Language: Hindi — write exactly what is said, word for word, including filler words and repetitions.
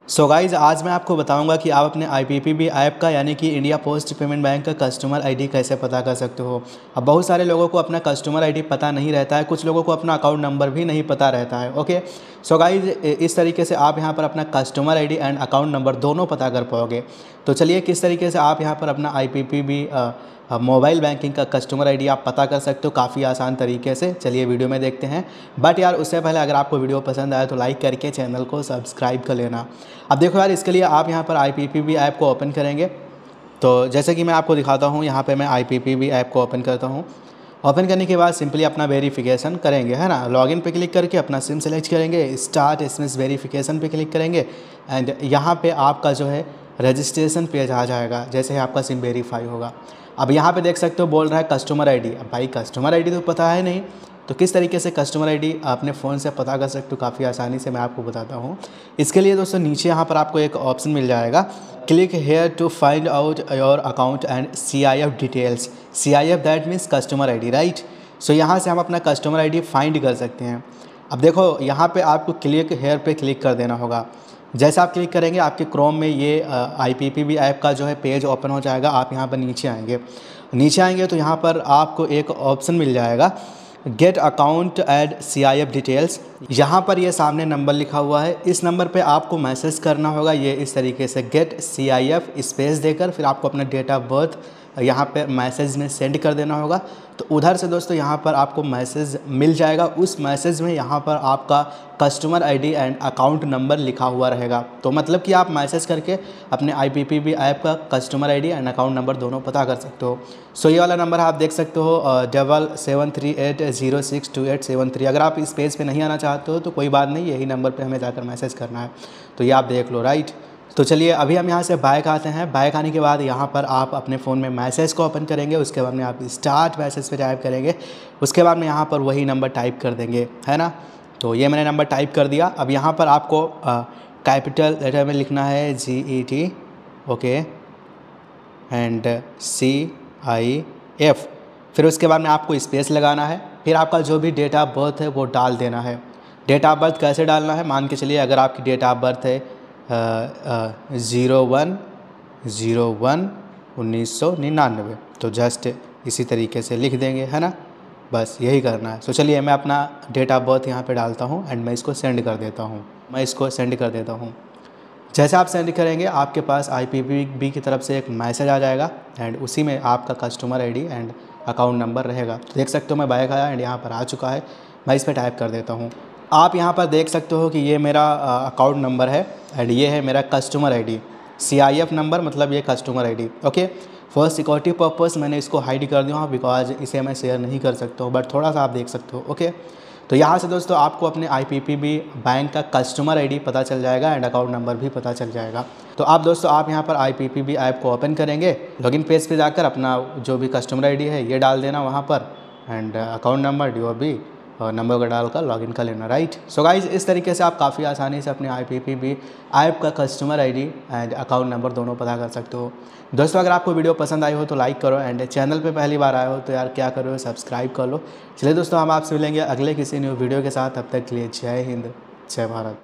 सो so गाइज आज मैं आपको बताऊंगा कि आप अपने I P P B app का यानी कि इंडिया पोस्ट पेमेंट बैंक का कस्टमर आईडी कैसे पता कर सकते हो। अब बहुत सारे लोगों को अपना कस्टमर आईडी पता नहीं रहता है, कुछ लोगों को अपना अकाउंट नंबर भी नहीं पता रहता है। ओके सो गाइज इस तरीके से आप यहां पर अपना customer ID and account number दोनों पता कर पाओगे। तो चलिए किस तरीके से आप यहां पर अपना I P P B mobile banking का कस्टमर आईडी आप पता कर सकते हो काफ़ी आसान तरीके से। चलिए वीडियो में देखते हैं, बट यार उससे पहले अगर आपको वीडियो पसंद आए तो लाइक करके चैनल को सब्सक्राइब कर लेना। अब देखो यार, इसके लिए आप यहाँ पर I P P B app को ओपन करेंगे। तो जैसे कि मैं आपको दिखाता हूँ, यहाँ पे मैं I P P B app को ओपन करता हूँ। ओपन करने के बाद सिंपली अपना वेरिफिकेशन करेंगे, है ना। लॉगिन पे क्लिक करके अपना सिम सेलेक्ट करेंगे, स्टार्ट एसएमएस वेरिफिकेशन पे क्लिक करेंगे एंड यहाँ पे आपका जो है रजिस्ट्रेशन पेज आ जाएगा जैसे ही आपका सिम वेरीफाई होगा। अब यहाँ पे देख सकते हो बोल रहा है कस्टमर आईडी। अब भाई कस्टमर आईडी तो पता है नहीं, तो किस तरीके से कस्टमर आईडी अपने फ़ोन से पता कर सकते हो काफ़ी आसानी से मैं आपको बताता हूँ। इसके लिए दोस्तों नीचे यहाँ पर आपको एक ऑप्शन मिल जाएगा, click here to find out your account and C I F details. C I F that means customer ID, right. So यहाँ से हम अपना कस्टमर आईडी फाइंड कर सकते हैं। अब देखो यहाँ पे आपको क्लिक हेयर पे क्लिक कर देना होगा। जैसे आप क्लिक करेंगे आपके क्रोम में ये I P P B app का जो है पेज ओपन हो जाएगा। आप यहाँ पर नीचे आएंगे, नीचे आएंगे तो यहाँ पर आपको एक ऑप्शन मिल जाएगा, get account add C I F details. यहाँ पर ये सामने नंबर लिखा हुआ है, इस नंबर पे आपको मैसेज करना होगा ये इस तरीके से, get C I F space देकर फिर आपको अपना डेट ऑफ बर्थ यहाँ पे मैसेज में सेंड कर देना होगा। तो उधर से दोस्तों यहाँ पर आपको मैसेज मिल जाएगा, उस मैसेज में यहाँ पर आपका customer ID and account number लिखा हुआ रहेगा। तो मतलब कि आप मैसेज करके अपने I P P B app का customer ID and account number दोनों पता कर सकते हो। सो ये वाला नंबर आप देख सकते हो, double seven three eight zero six two eight seven three. अगर आप इस पेज पे नहीं आना चाहते हो तो कोई बात नहीं, यही नंबर पे हमें जाकर मैसेज करना है। तो ये आप देख लो, राइट। तो चलिए अभी हम यहाँ से बैक आते हैं। बैक आने के बाद यहाँ पर आप अपने फ़ोन में मैसेज को ओपन करेंगे, उसके बाद में आप स्टार्ट मैसेज पे टाइप करेंगे, उसके बाद में यहाँ पर वही नंबर टाइप कर देंगे, है ना। तो ये मैंने नंबर टाइप कर दिया। अब यहाँ पर आपको कैपिटल लेटर में लिखना है G E T, okay, and C I F. फिर उसके बाद में आपको स्पेस लगाना है, फिर आपका जो भी डेट ऑफ बर्थ है वो डाल देना है। डेट ऑफ बर्थ कैसे डालना है, मान के चलिए अगर आपकी डेट ऑफ बर्थ है ज़ीरो वन ज़ीरो वन उन्नीस सौ निन्यानवे, तो जस्ट इसी तरीके से लिख देंगे, है ना। बस यही करना है। तो चलिए मैं अपना डेट ऑफ बर्थ यहाँ पे डालता हूँ एंड मैं इसको सेंड कर देता हूँ मैं इसको सेंड कर देता हूँ। जैसे आप सेंड करेंगे आपके पास आई पी पी बी की तरफ से एक मैसेज आ जाएगा एंड उसी में आपका customer ID and account number रहेगा। तो देख सकते हो मैं बैक आया एंड यहाँ पर आ चुका है, मैं इस पर टाइप कर देता हूँ। आप यहाँ पर देख सकते हो कि ये मेरा अकाउंट नंबर है एंड ये है मेरा customer ID, C I F number मतलब ये customer ID. Okay, for security purpose मैंने इसको हाइड कर दिया हूँ बिकॉज इसे मैं शेयर नहीं कर सकता हूँ, बट थोड़ा सा आप देख सकते हो। ओके, तो यहाँ से दोस्तों आपको अपने I P P B bank का कस्टमर आईडी पता चल जाएगा एंड अकाउंट नंबर भी पता चल जाएगा। तो आप दोस्तों आप यहाँ पर I P P B app को ओपन करेंगे, लॉगिन पेज पे जाकर अपना जो भी कस्टमर आईडी है ये डाल देना वहाँ पर and account number D O B और नंबर का डालकर लॉगिन कर लेना, राइट। सो गाइज इस तरीके से आप काफ़ी आसानी से अपने I P P B app का customer ID and account number दोनों पता कर सकते हो। दोस्तों अगर आपको वीडियो पसंद आई हो तो लाइक करो एंड चैनल पे पहली बार आए हो तो यार क्या करो, सब्सक्राइब कर लो। चलिए दोस्तों हम आपसे मिलेंगे अगले किसी न्यू वीडियो के साथ, तब तक के लिए जय हिंद जय भारत।